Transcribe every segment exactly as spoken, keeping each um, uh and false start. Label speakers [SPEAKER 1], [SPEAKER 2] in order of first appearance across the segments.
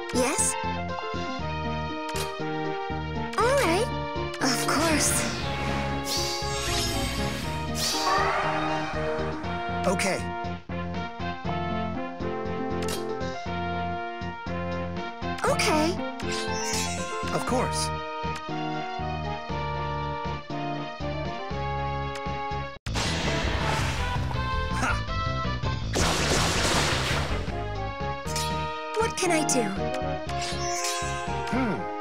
[SPEAKER 1] Yes? All right. Of course.
[SPEAKER 2] Okay.
[SPEAKER 1] Okay.
[SPEAKER 2] Of course. Ha!
[SPEAKER 1] What can I do?
[SPEAKER 2] Hmm.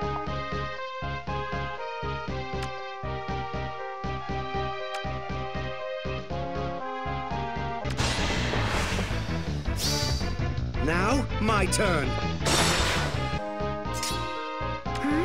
[SPEAKER 2] Now, my turn.
[SPEAKER 1] Hmm?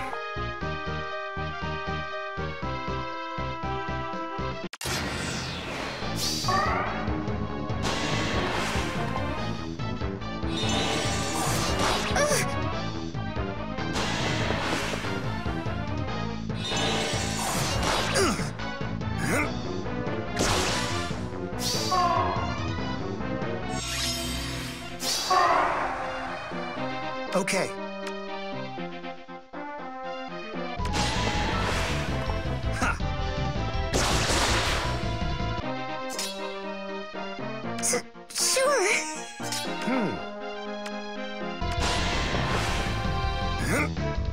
[SPEAKER 2] Okay. Ha!
[SPEAKER 1] S- sure.
[SPEAKER 2] Hmm. Huh?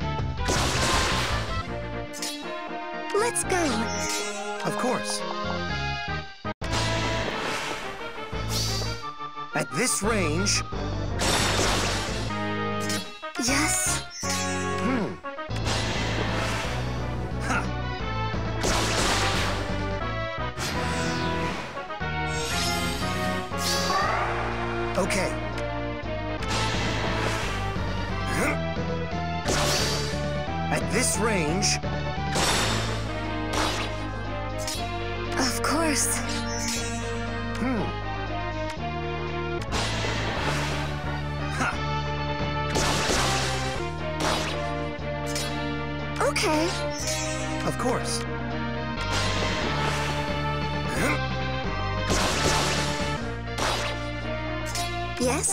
[SPEAKER 1] Let's go.
[SPEAKER 2] Of course. At this range...
[SPEAKER 1] Yes.
[SPEAKER 2] Hmm. Ha! Okay. Huh? At this range...
[SPEAKER 1] Of course.
[SPEAKER 2] Hmm. Ha!
[SPEAKER 1] Okay.
[SPEAKER 2] Of course. Huh?
[SPEAKER 1] Yes?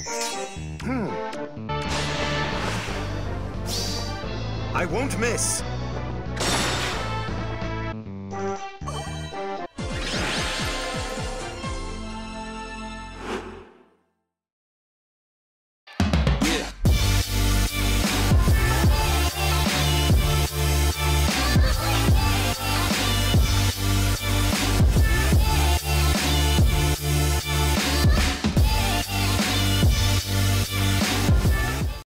[SPEAKER 2] Hmm. I won't miss.